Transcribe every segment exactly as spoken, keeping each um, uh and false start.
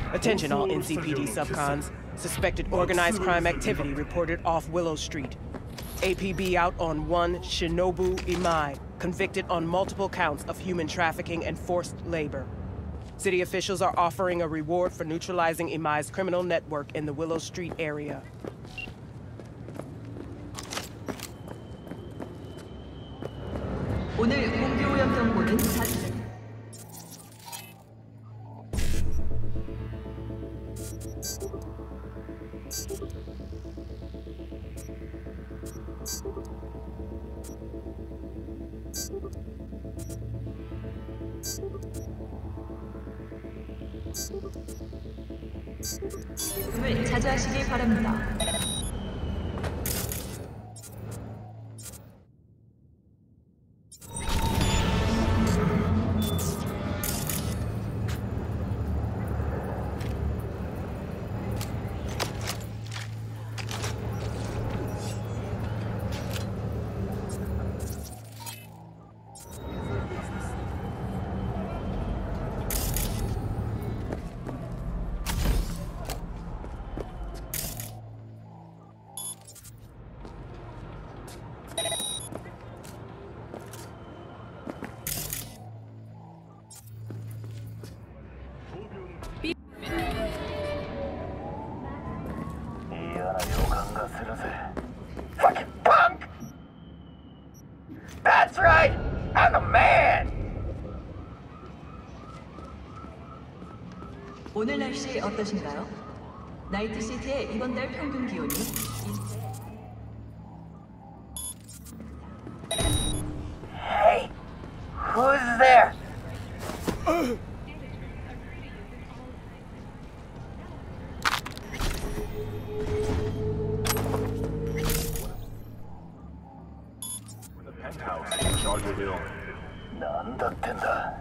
Attention all N C P D subcons. Suspected organized crime activity reported off Willow Street. A P B out on one Shinobu Imai, convicted on multiple counts of human trafficking and forced labor. City officials are offering a reward for neutralizing Imai's criminal network in the Willow Street area. 오늘 공기 오염 경보는 자... 금을 자제하시기 바랍니다. Fucking punk! That's right! I'm the man! 오늘 날씨 어떠신가요? 나이트시티의 이번 달 평균 기온이 Hey! Who's there? Penthouse, Charger Hill. 난 다 된다.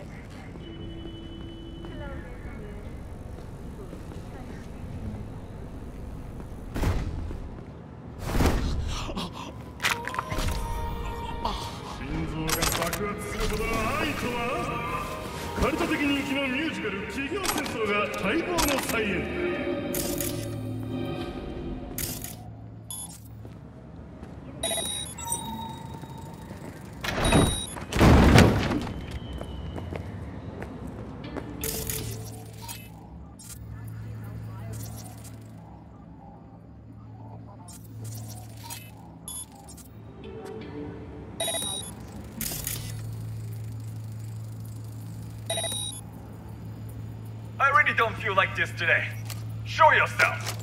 I really don't feel like this today. Show yourself!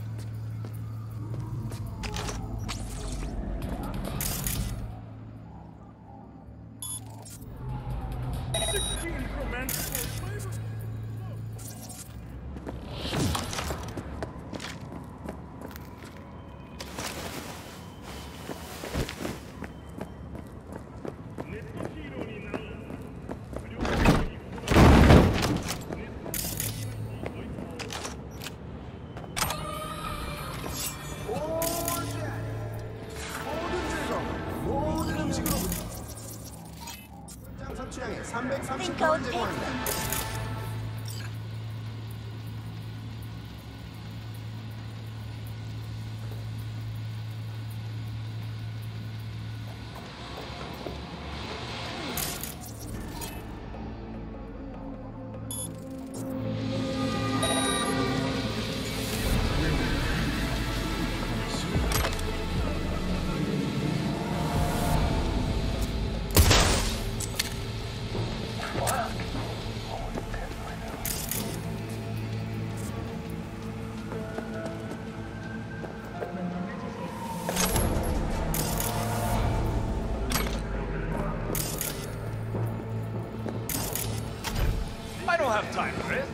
I don't have time for this.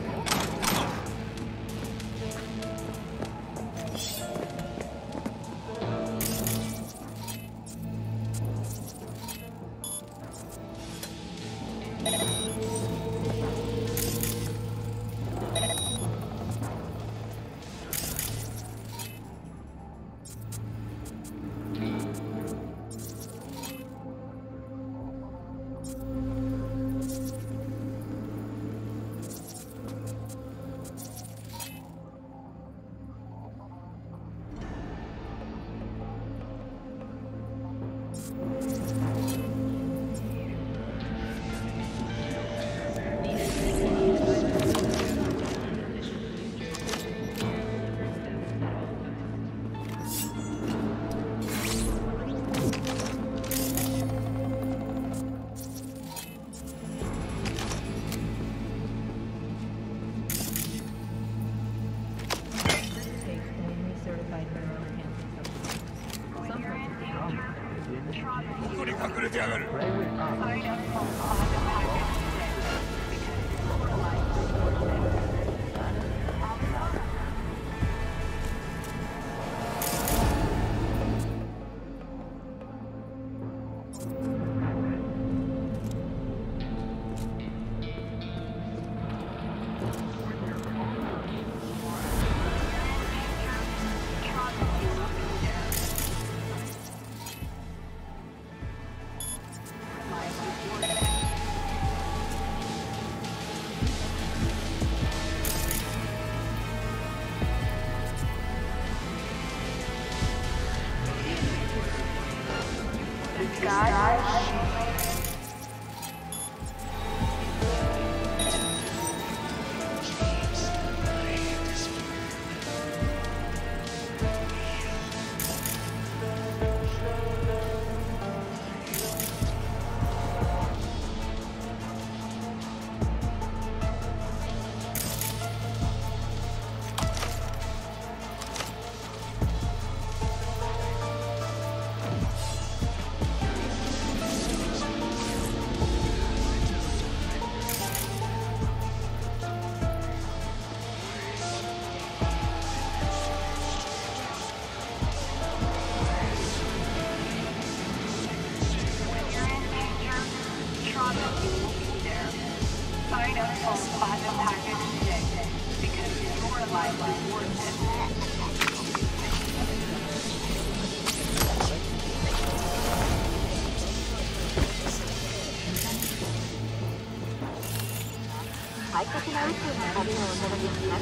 快速な宇宙の旅をお届けします。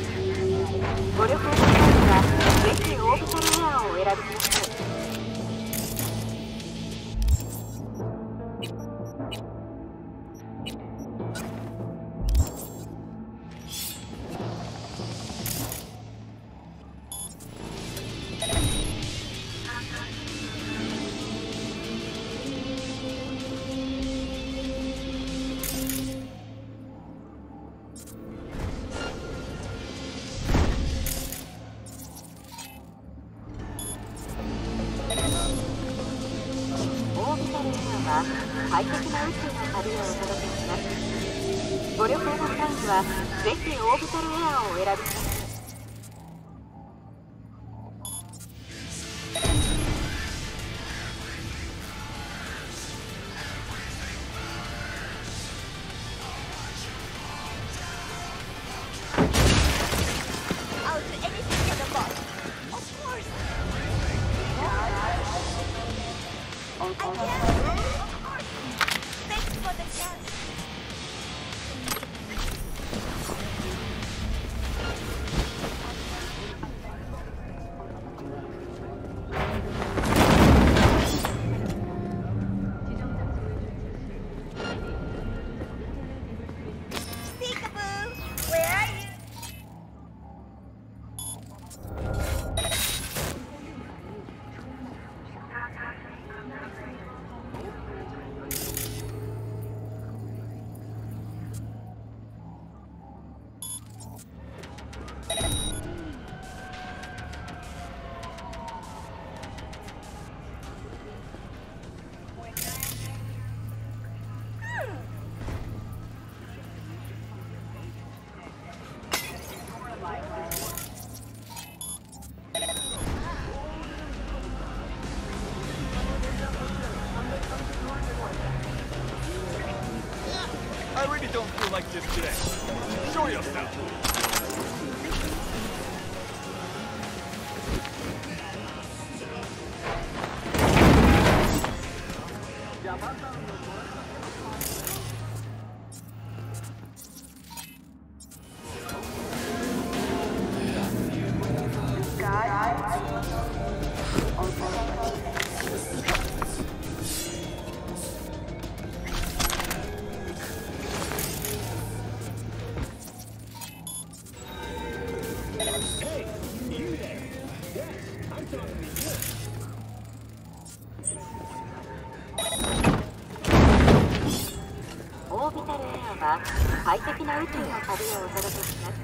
ご旅行の際にはぜひオービタルエアーをお選びください。快適な宇宙の旅をお届けします。ご旅行の際にはぜひオービタルエアーをお選びください。 I really don't feel like this today. Show yourself. オービタルエアは快適な宇宙の旅をお届けします。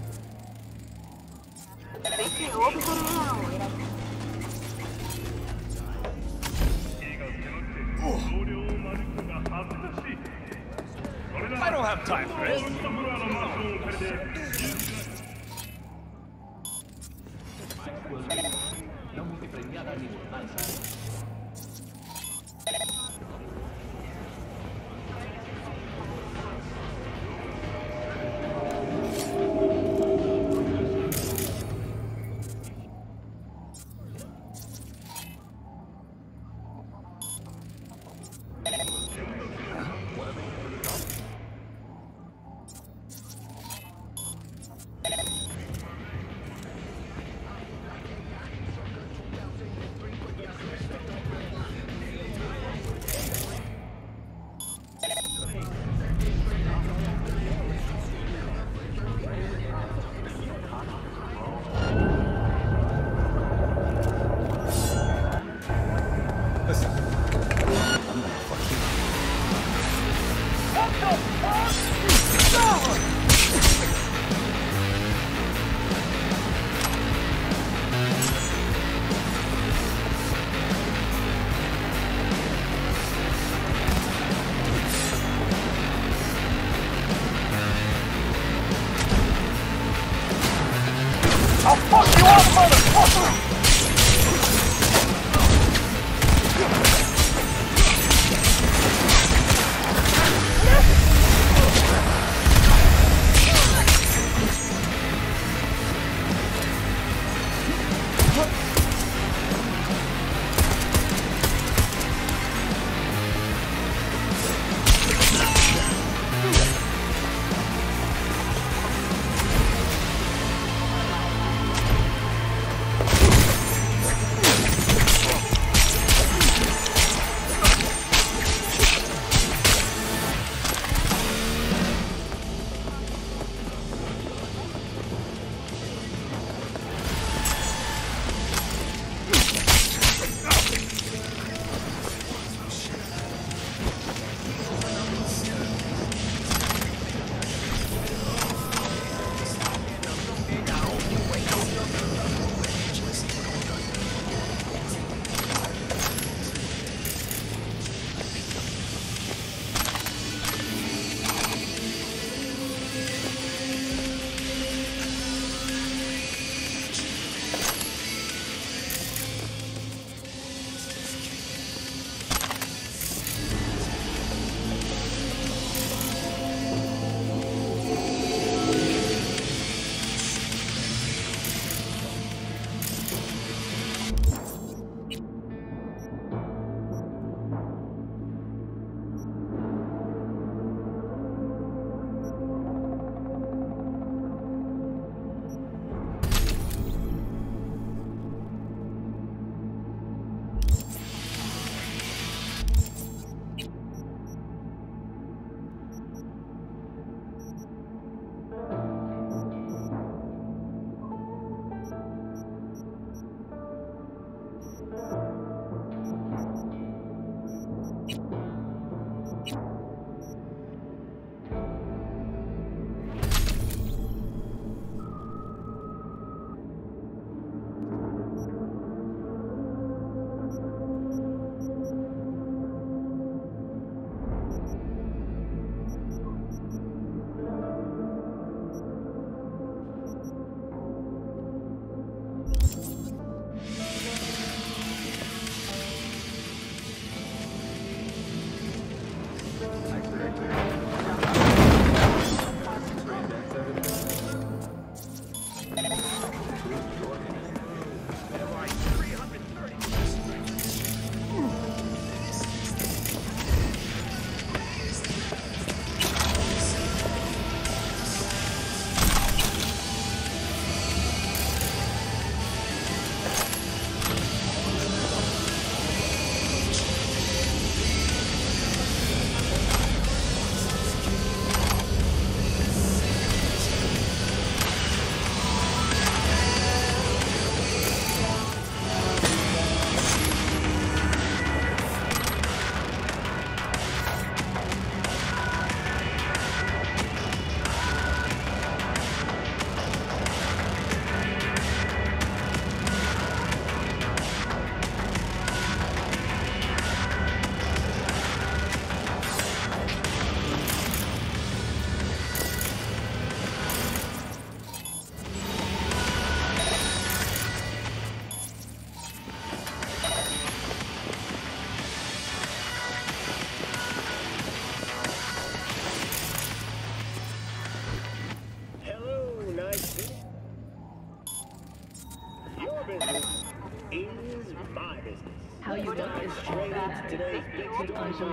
ぜひオービタルエアをお選びください。 I don't have time for this.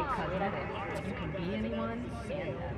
카메라는 you can be anyone, see anyone.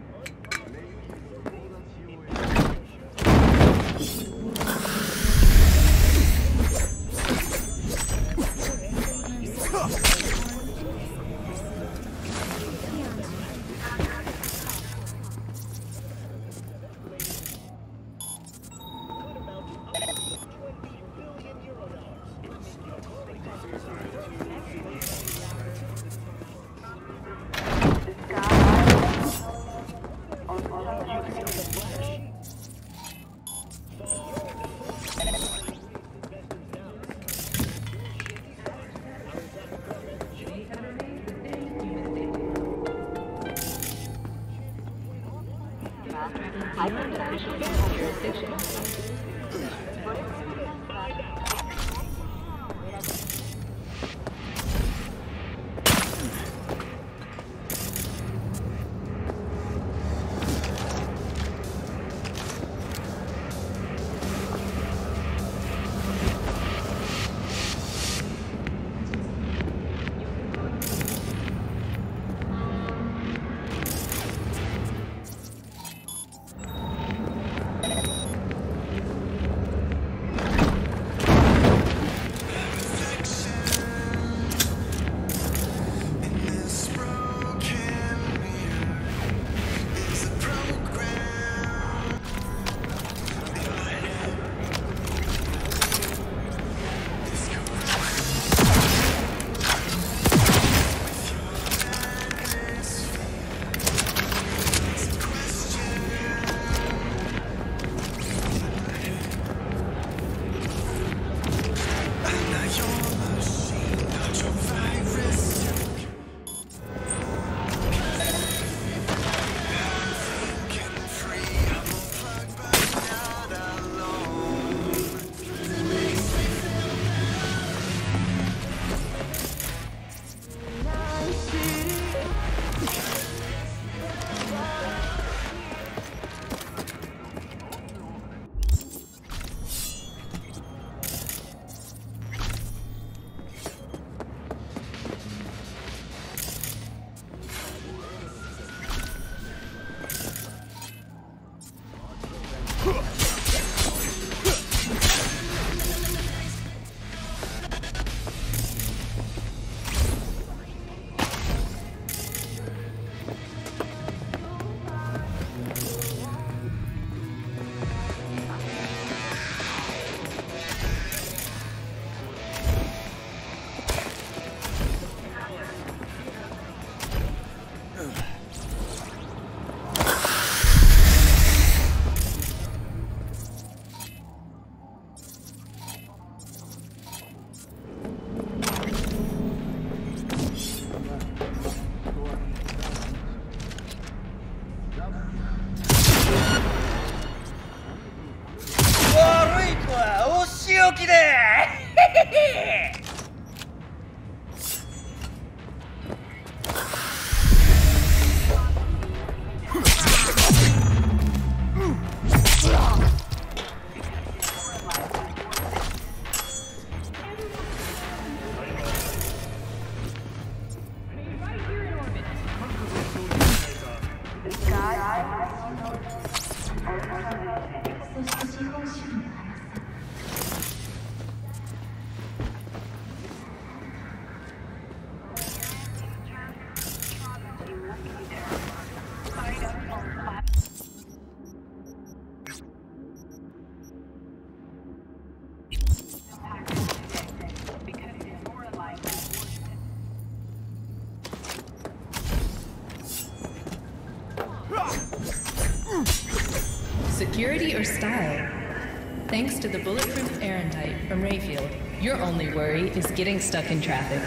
Security or style? Thanks to the bulletproof Erendite from Rayfield, your only worry is getting stuck in traffic.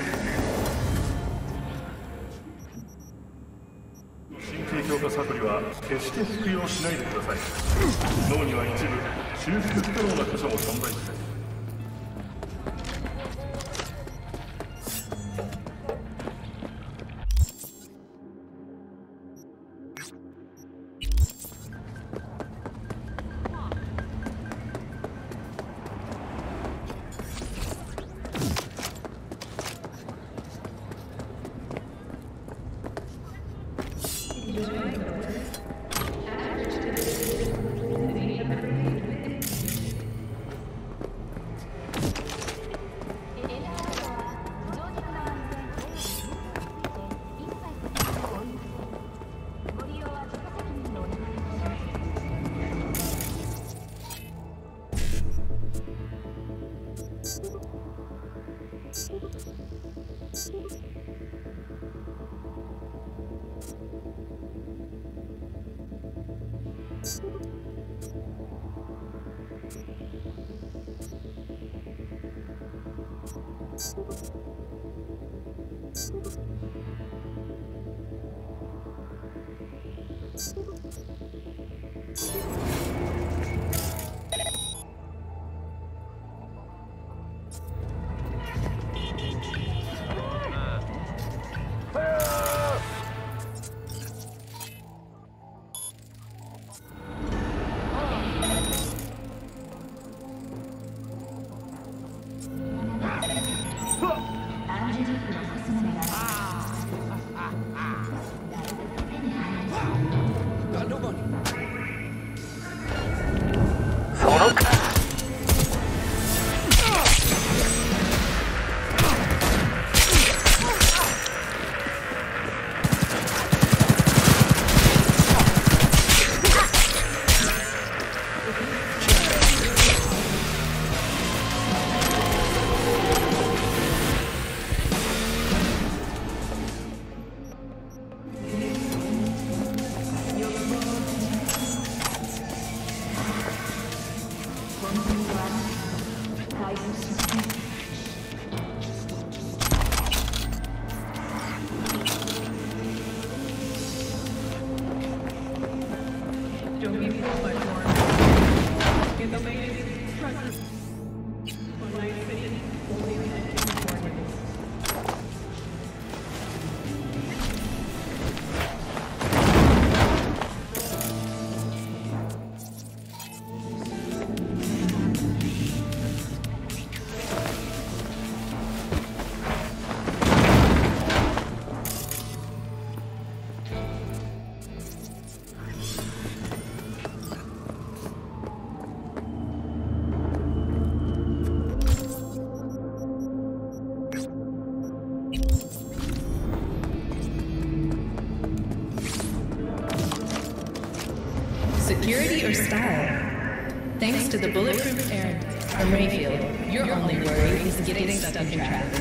神経強化サプリは決して服用しないでください。脳には一部修復不可能な箇所も存在します。 「 Security or style? Thanks to the bulletproof air from Rayfield, your only worry is getting stuck in traffic.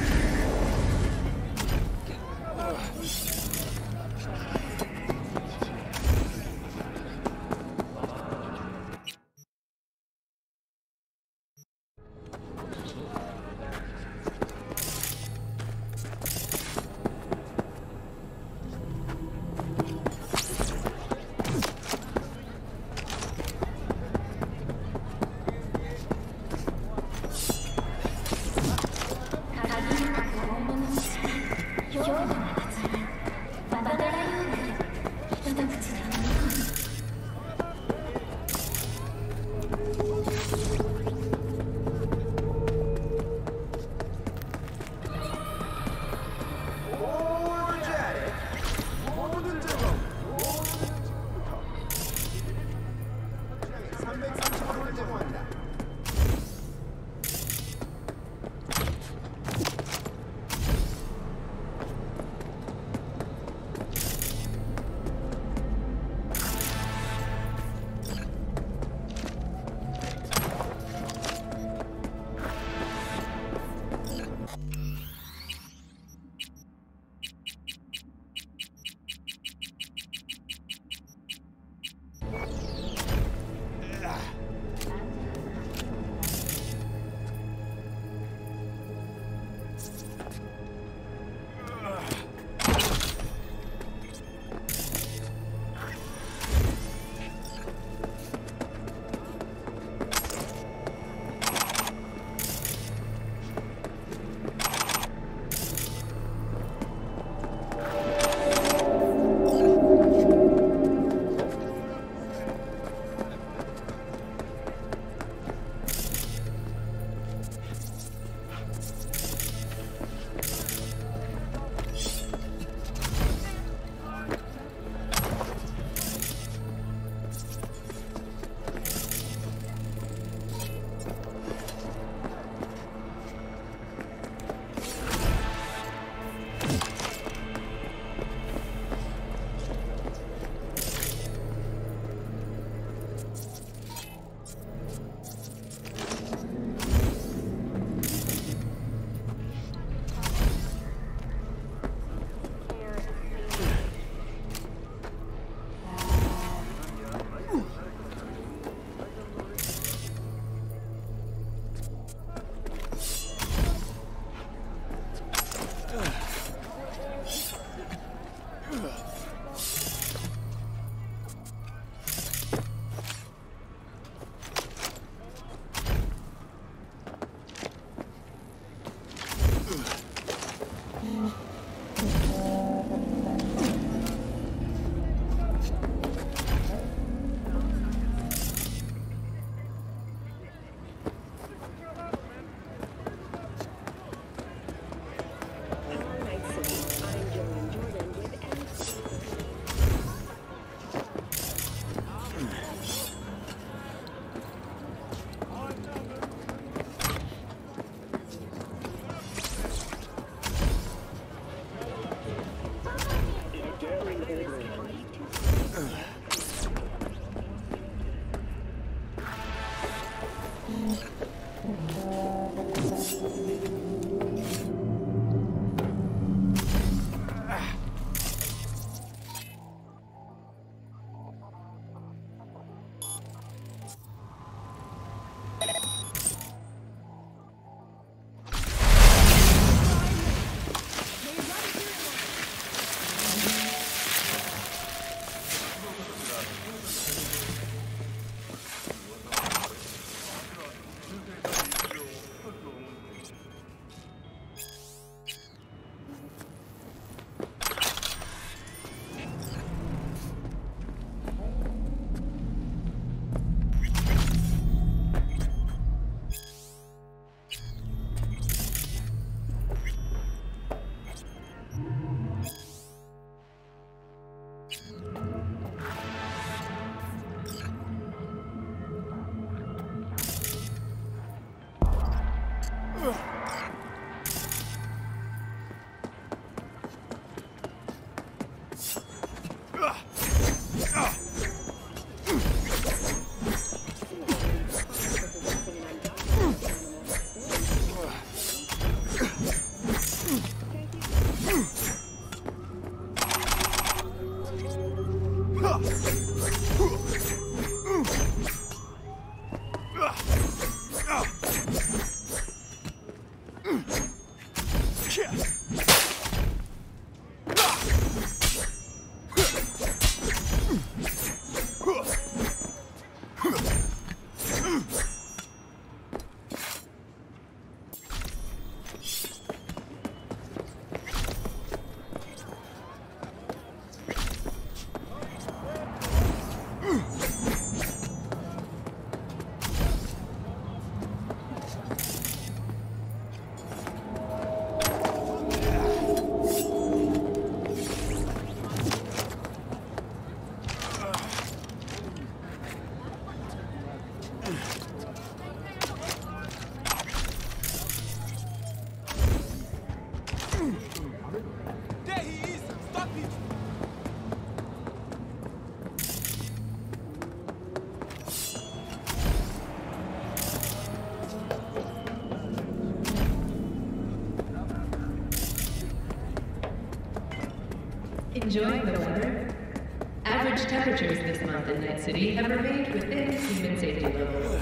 Enjoying the weather? Average temperatures this month in Night City have remained within human safety levels.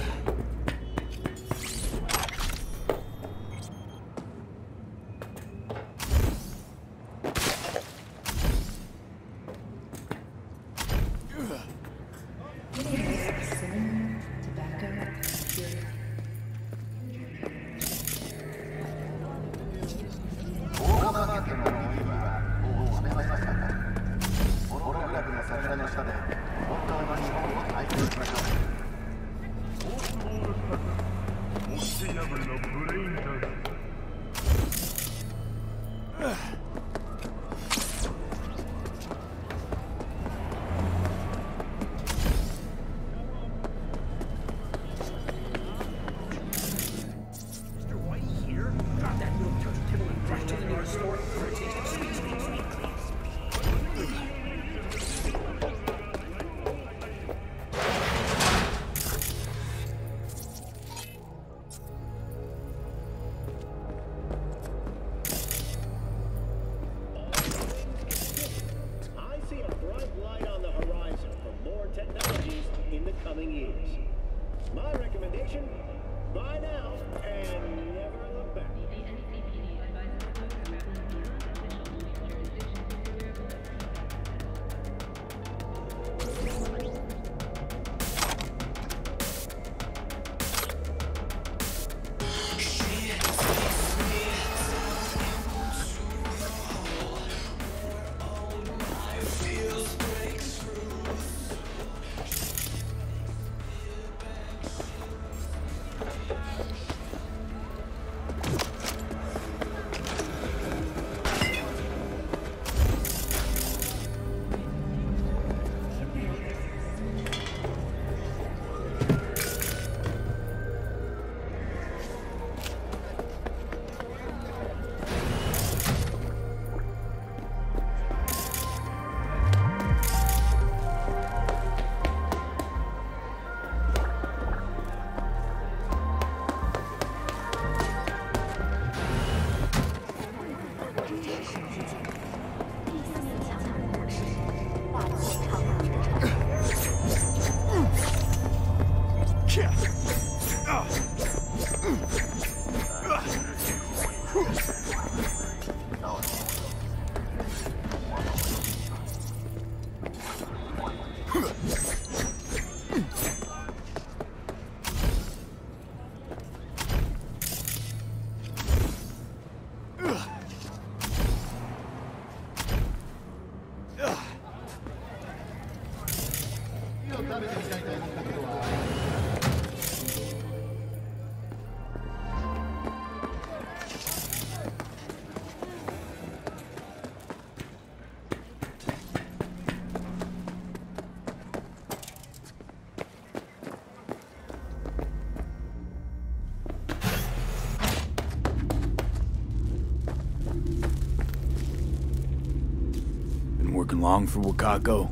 Working long for Wakako?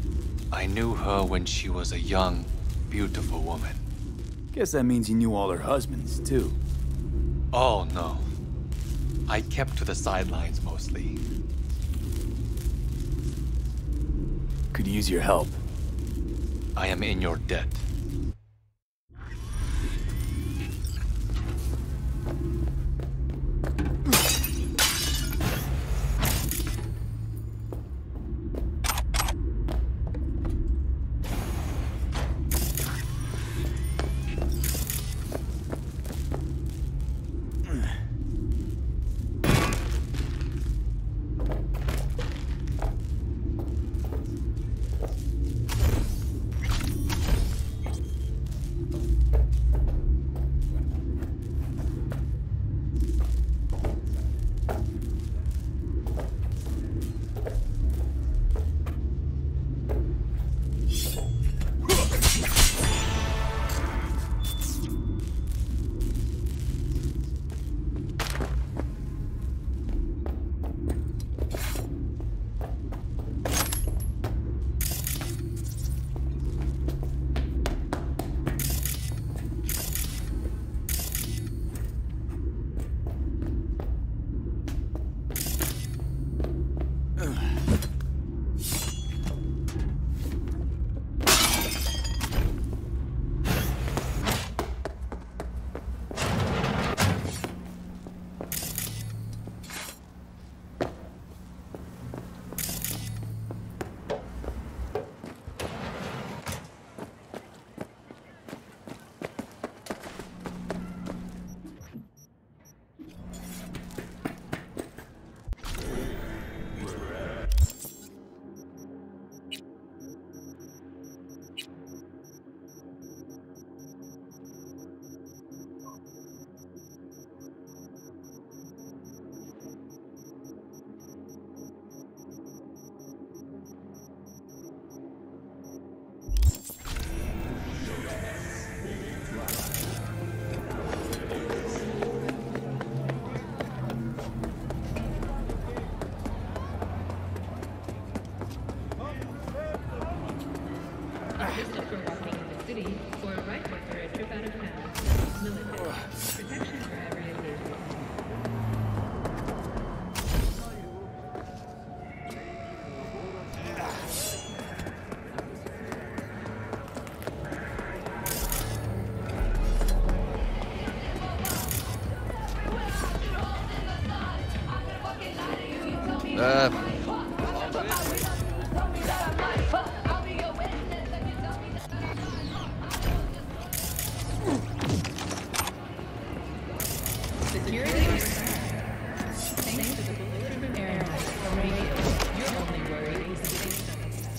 I knew her when she was a young, beautiful woman. Guess that means you knew all her husbands, too. Oh, no. I kept to the sidelines mostly. could use your help. I am in your debt. Uh. Security or thanks to the bulletproof air from Rayfield, your only worry is getting stuck.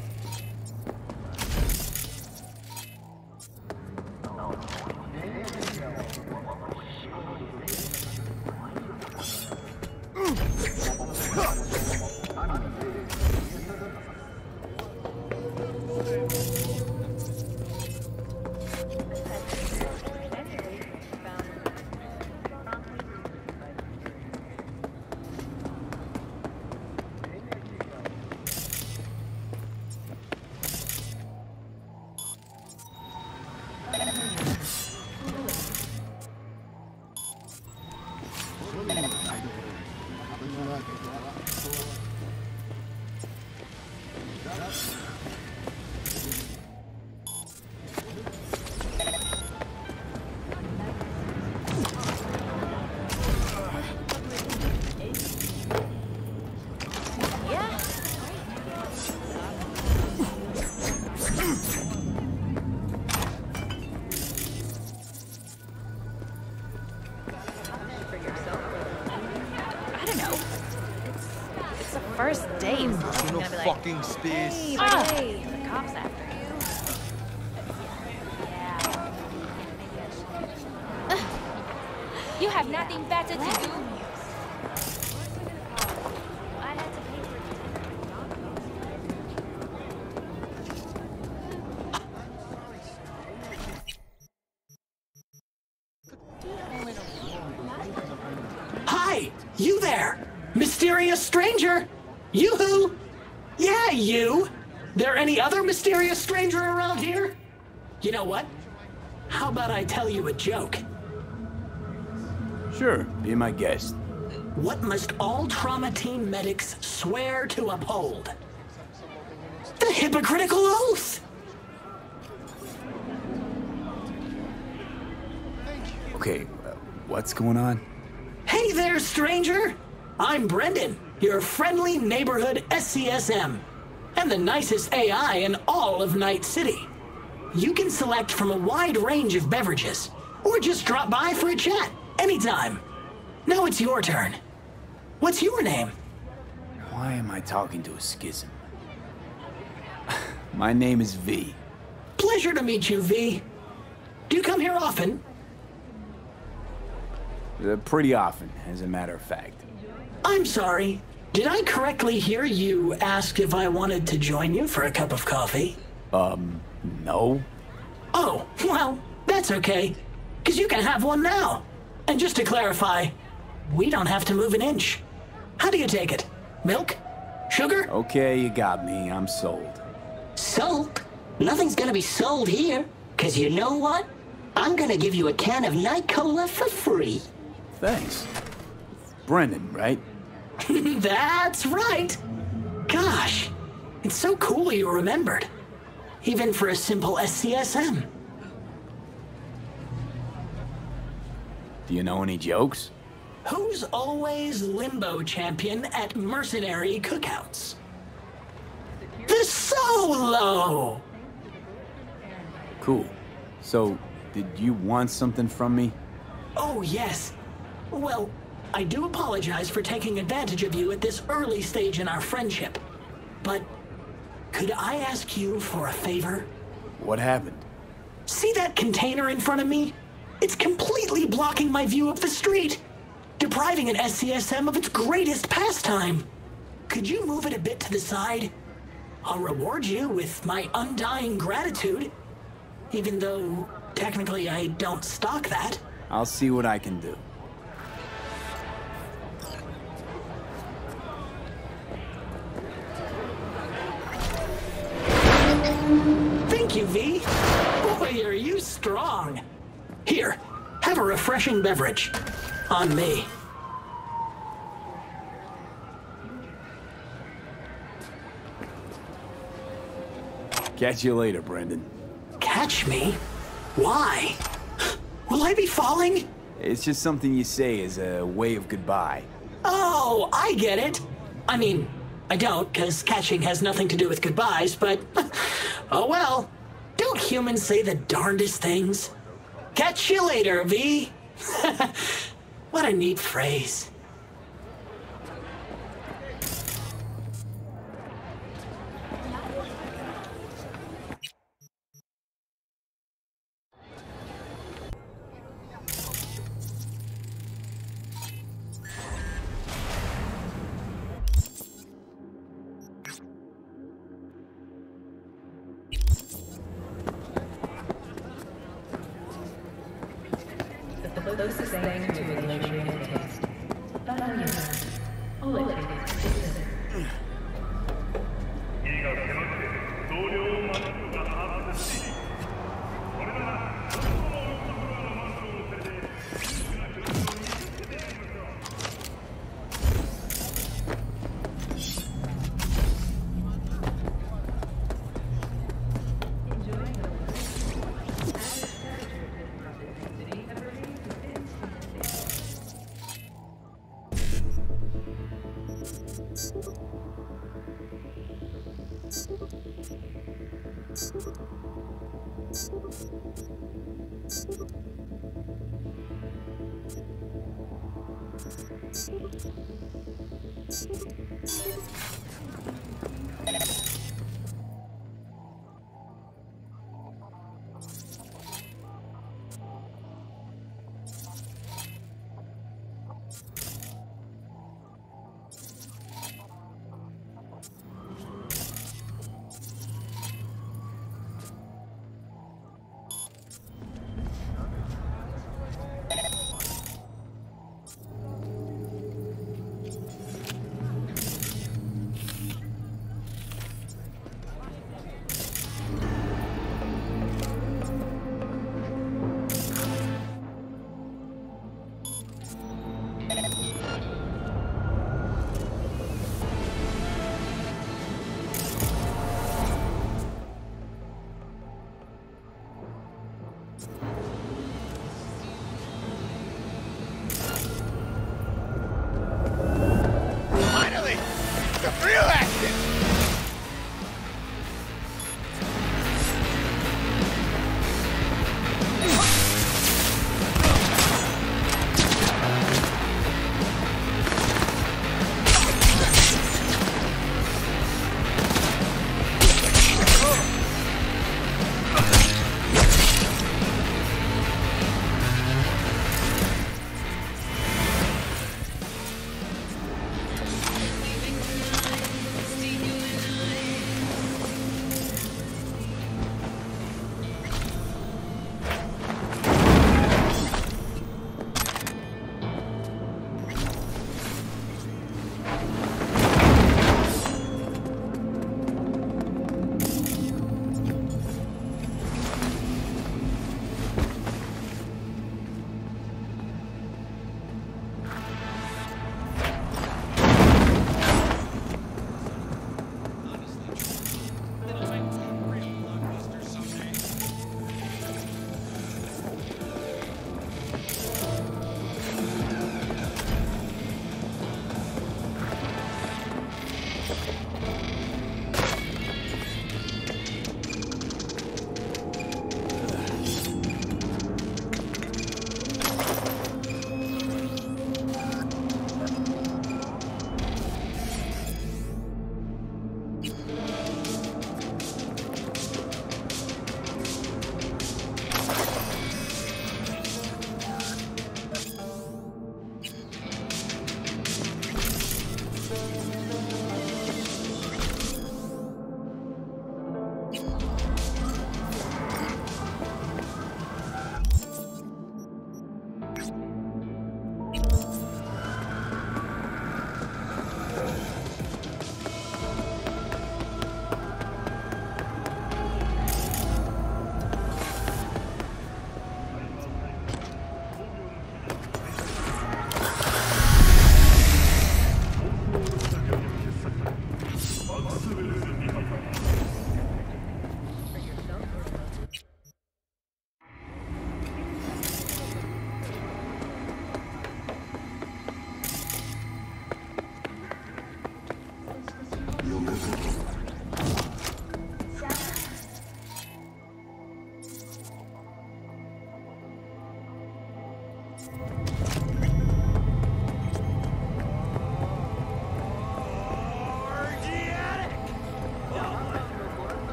First date. No Gonna be like, fucking space. hey, by the way, the cops after you. Yeah. Maybe I should. You have nothing better to do. I had to pay for Hi! You there! Mysterious stranger! Yoo-hoo! Yeah, you! There any other mysterious stranger around here? You know what? How about I tell you a joke? Sure, be my guest. What must all trauma team medics swear to uphold? The hypocritical oath! Okay, uh, what's going on? Hey there, stranger! I'm Brendan, your friendly neighborhood S C S M, and the nicest A I in all of Night City. You can select from a wide range of beverages, or just drop by for a chat, anytime. Now it's your turn. What's your name? Why am I talking to a schism? My name is V. Pleasure to meet you, V. Do you come here often? Uh, pretty often, as a matter of fact. I'm sorry. Did I correctly hear you ask if I wanted to join you for a cup of coffee? Um, no. Oh, well, that's okay. Because you can have one now. And just to clarify, we don't have to move an inch. How do you take it? Milk? Sugar? Okay, you got me. I'm sold. Sold? Nothing's gonna be sold here. Because you know what? I'm gonna give you a can of Night Cola for free. Thanks. Brendan, right? That's right. Gosh, it's so cool you remembered. Even for a simple S C S M. Do you know any jokes? Who's always limbo champion at mercenary cookouts? The Solo! Cool. So, did you want something from me? Oh, yes. Well, I do apologize for taking advantage of you at this early stage in our friendship. But could I ask you for a favor? What happened? See that container in front of me? It's completely blocking my view of the street, depriving an S C S M of its greatest pastime. Could you move it a bit to the side? I'll reward you with my undying gratitude, even though technically I don't stock that. I'll see what I can do. Thank you, V. Boy, are you strong. Here, have a refreshing beverage. On me. Catch you later, Brendan. Catch me? Why? Will I be falling? It's just something you say as a way of goodbye. Oh, I get it. I mean, I don't, because catching has nothing to do with goodbyes, but... oh well. Don't humans say the darndest things? Catch you later, V. What a neat phrase. The closest thing to a luxurious taste. But on your own, all it takes is this.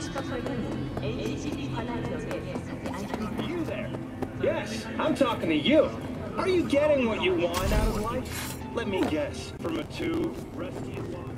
슈퍼플레이는 에이치지비 관할 지역에 속하지 않습니다. You there? Yes, I'm talking to you. Are you getting what you want out of life? Let me guess. From a tube, rusty and water.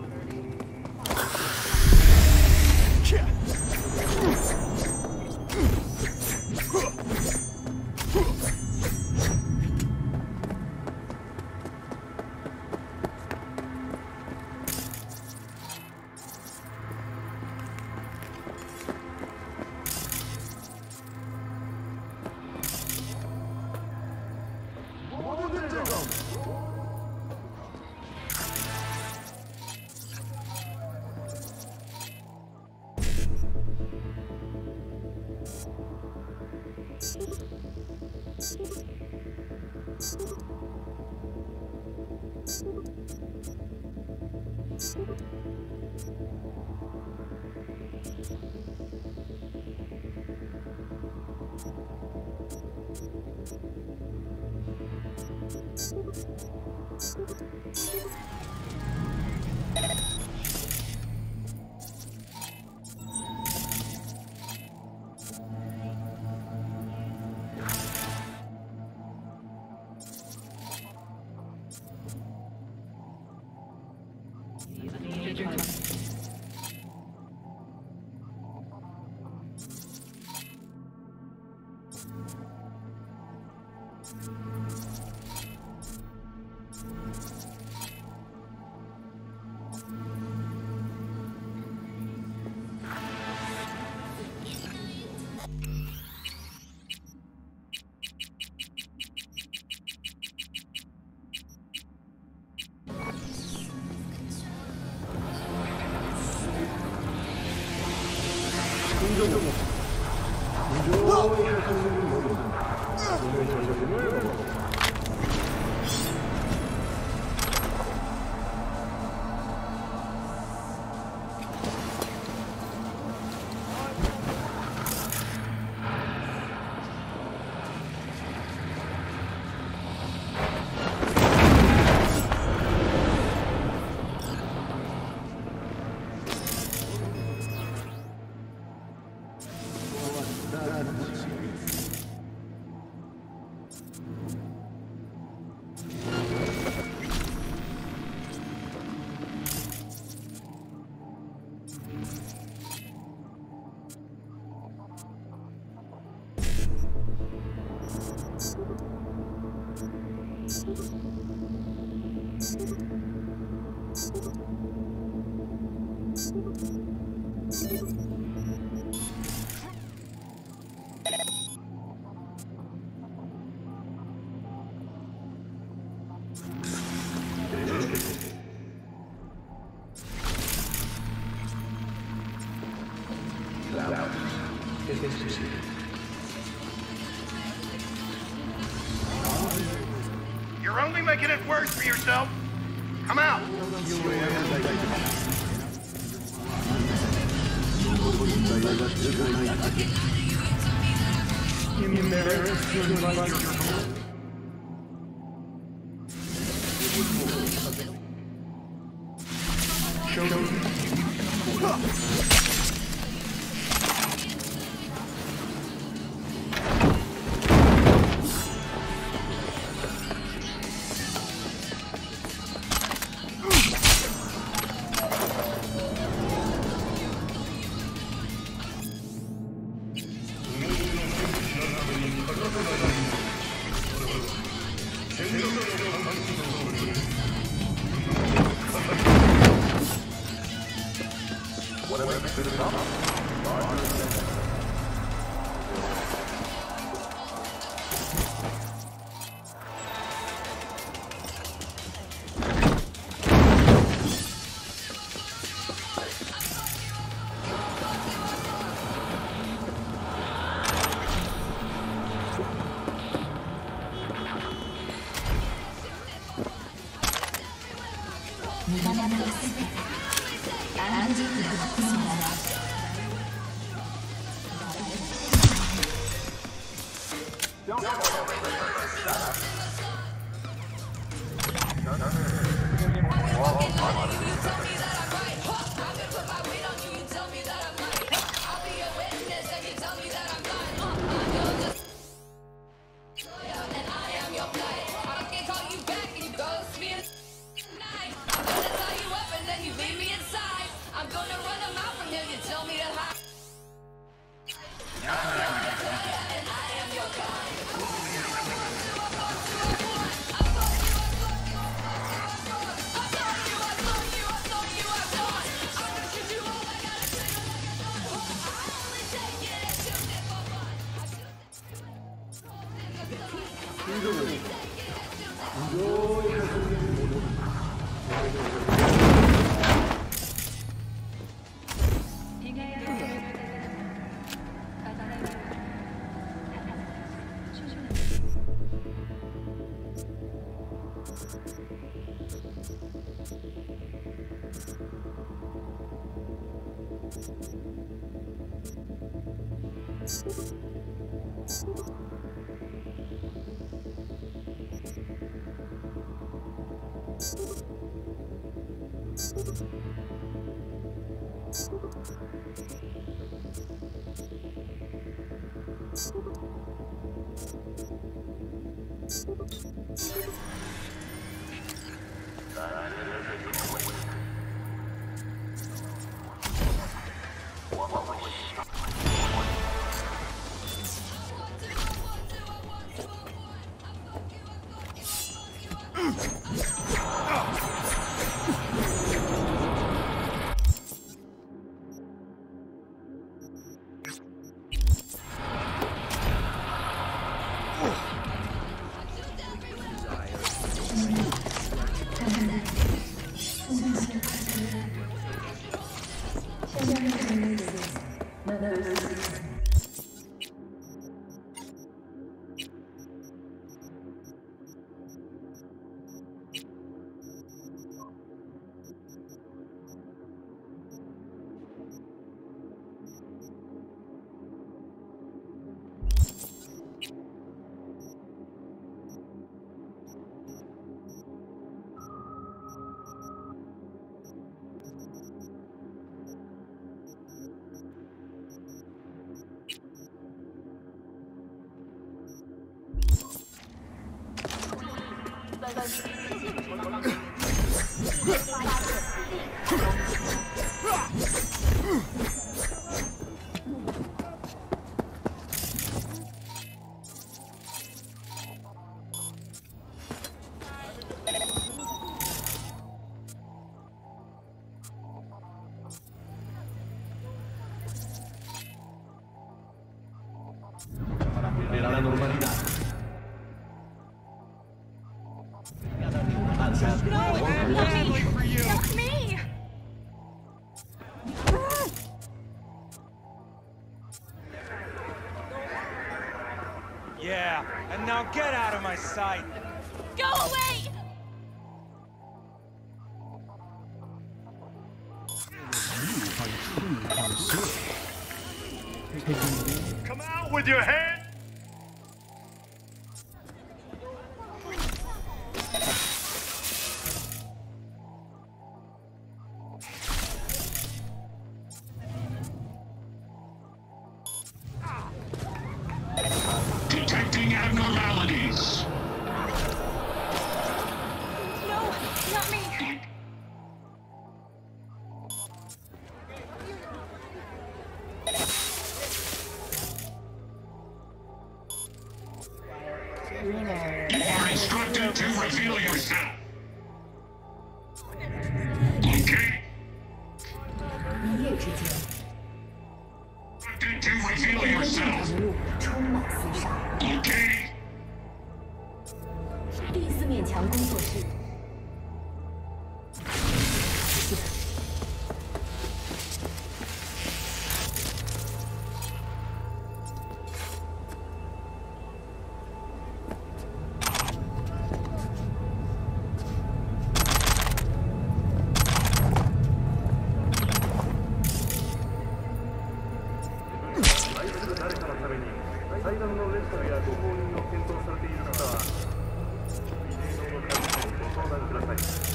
You're only making it worse for yourself. Come out. Volverá a la normalidad. That's me! Yeah, and now get out of my sight! Go away! Come out with your hand! Detecting abnormalities. No, not me! You are instructed to reveal yourself. Okay? Instructed to reveal yourself. Okay? 第四面墙工作室。 誰かのために祭壇のレンタルやご購入を検討されている方は水道の会社にご相談ください。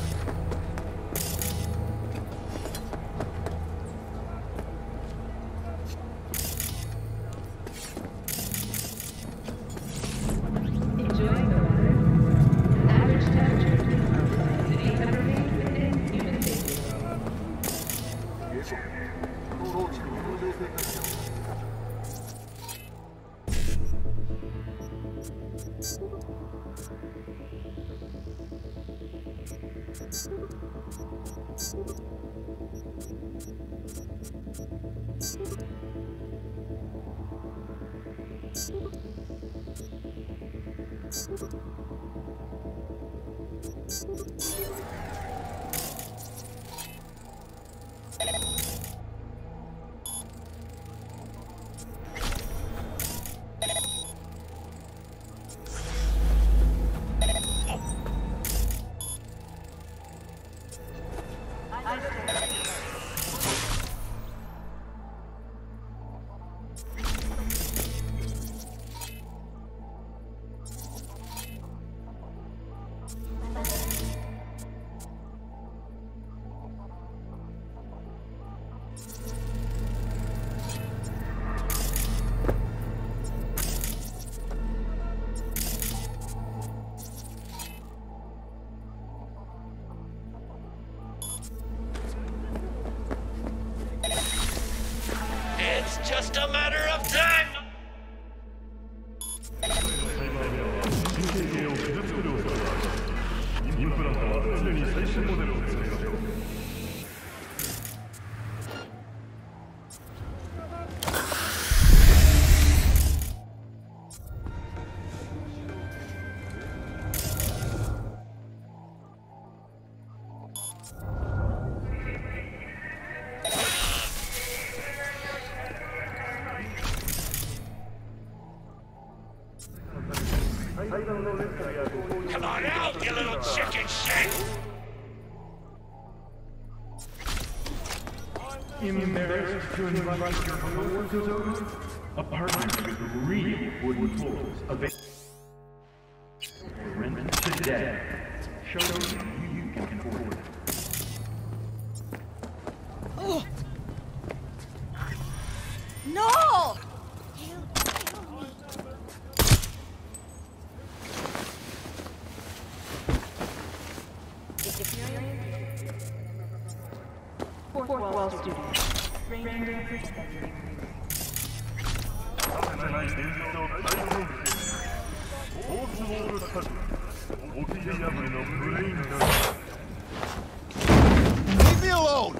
It's just a matter of time! Come on out, you little chicken shit! Embarrassed to invite your coworkers over? Apartment with three wooden floors. Available. Rent today. Show them you can afford it. Oh. No! Fourth wall student. Ranger perspective. Leave me alone!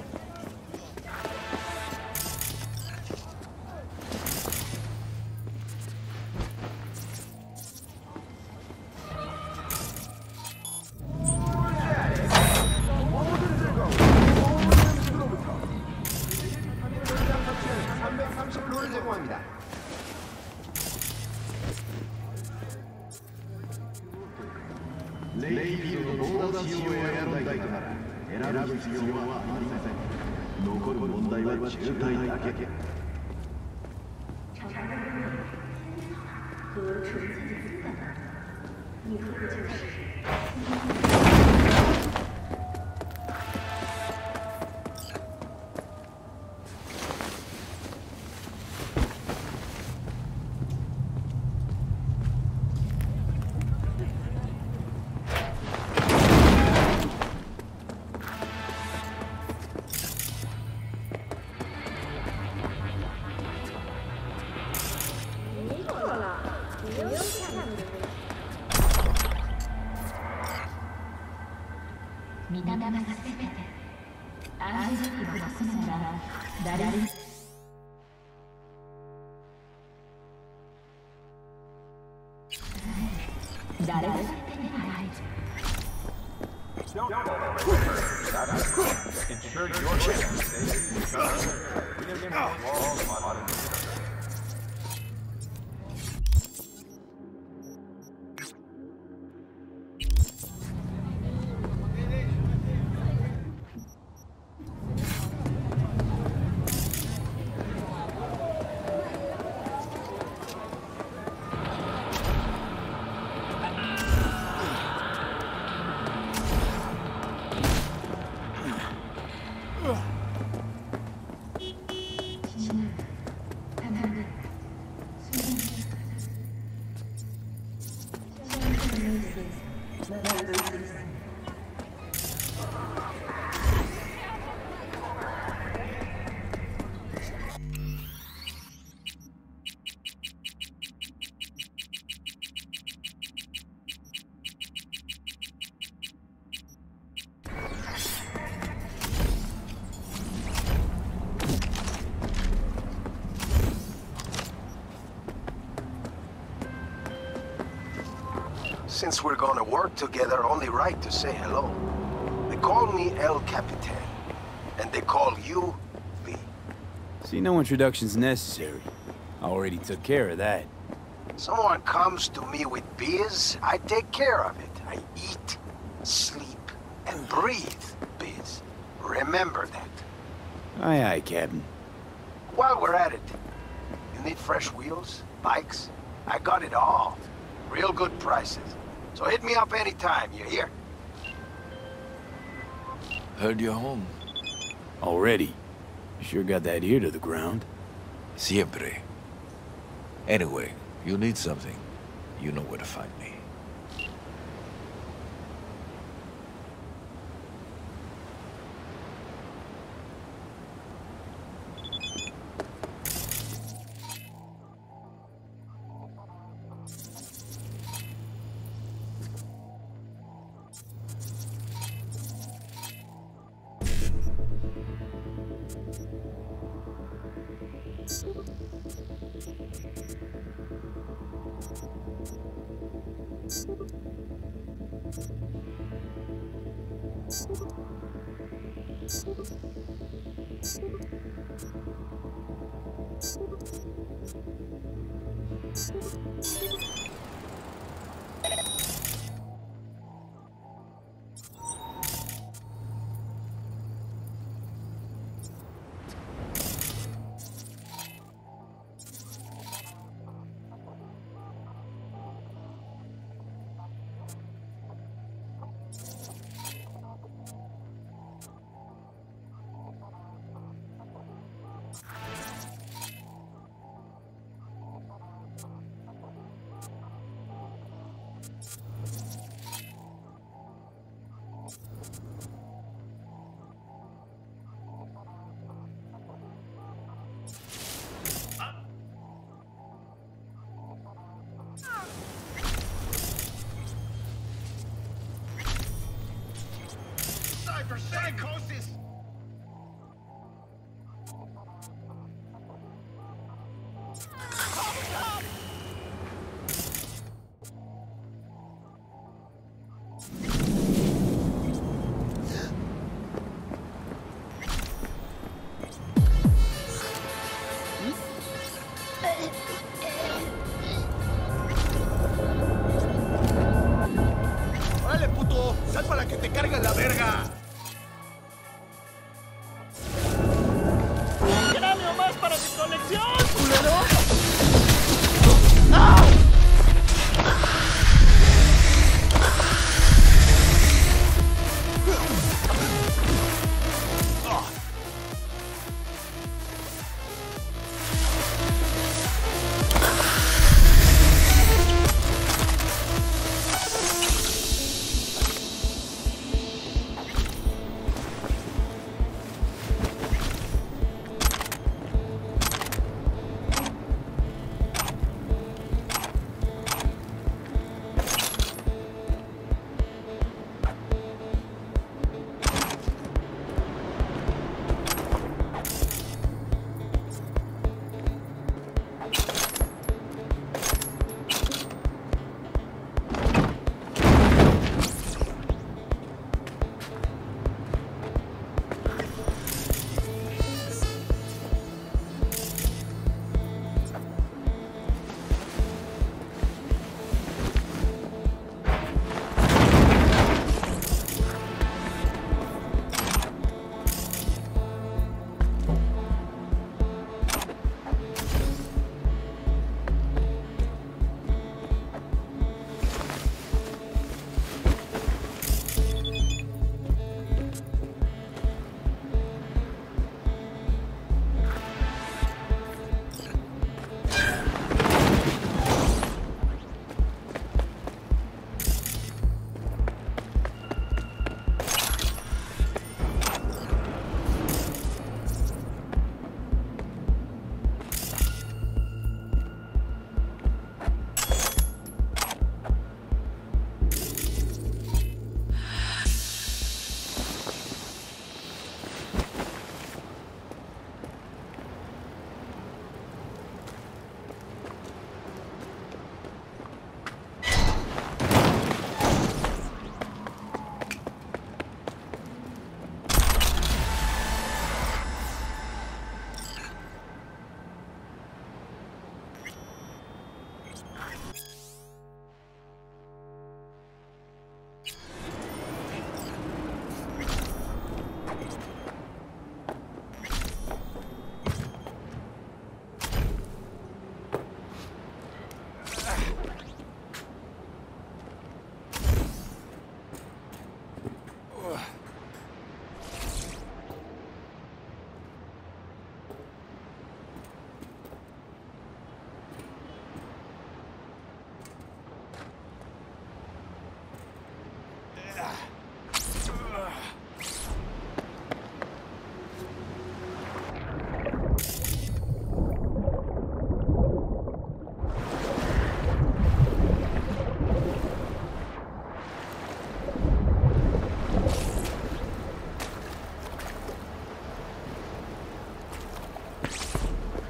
Ensure your chicken stays because we have been long. Since we're gonna work together, only right to say hello. They call me El Capitan, and they call you V. See, no introduction's necessary. I already took care of that. Someone comes to me with biz, I take care of it. I eat, sleep, and breathe biz. Remember that. Aye, aye, Captain. While we're at it, you need fresh wheels, bikes? I got it all. Real good prices. So hit me up anytime, you hear? Heard you're home. Already? Sure got that ear to the ground. Siempre. Anyway, you need something, you know where to find me.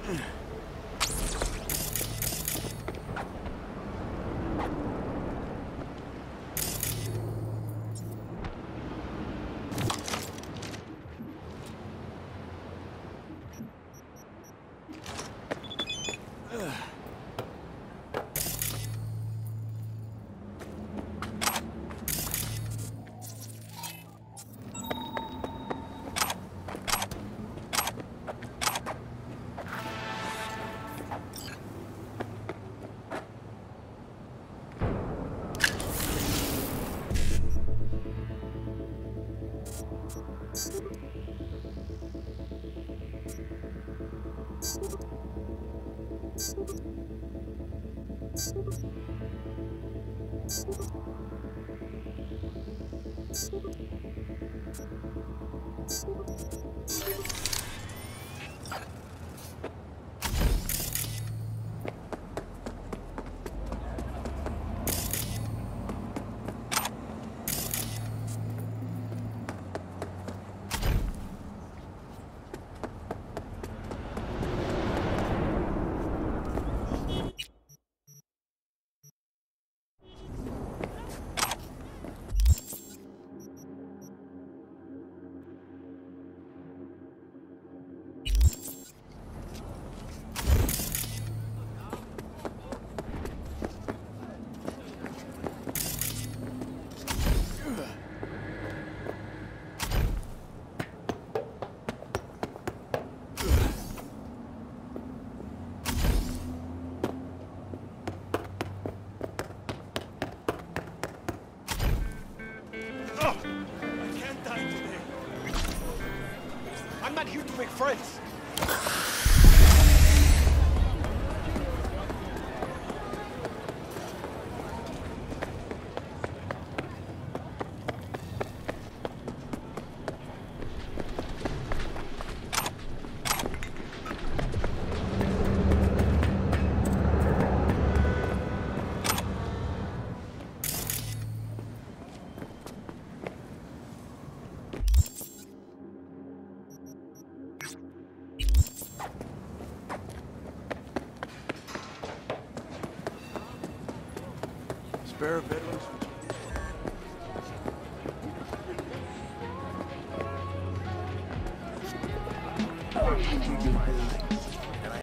I'm not here to make friends. Spare bedrooms?